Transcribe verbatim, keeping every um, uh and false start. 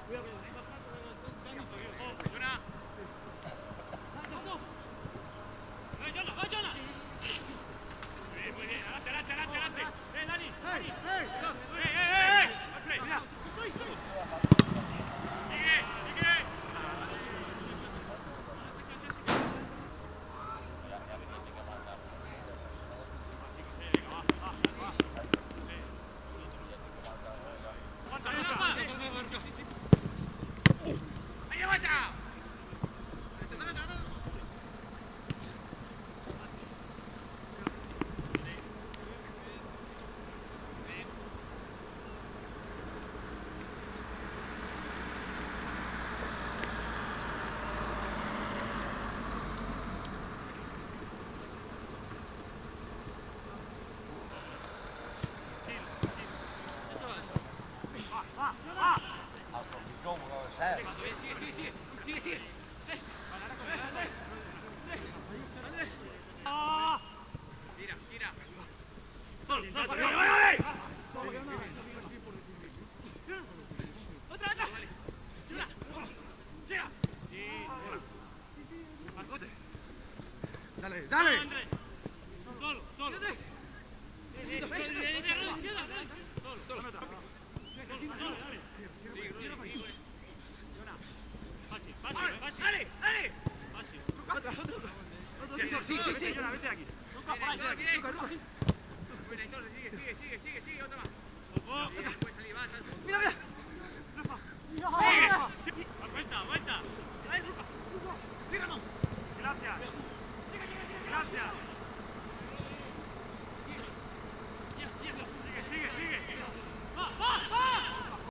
Dale, dale. Solo, solo. Solo, solo. Dale, dale. Sí, sí, sí. Vete de aquí. Sigue, sigue, sigue, sigue, otra más. Mira,